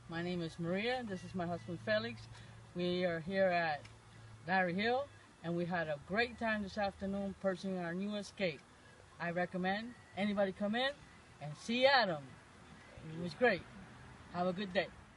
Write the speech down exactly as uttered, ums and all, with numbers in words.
My name is Maria. This is my husband Felix. We are here at Larry Hill, and we had a great time this afternoon purchasing our new Escape. I recommend anybody come in and see Adam. It was great. Have a good day.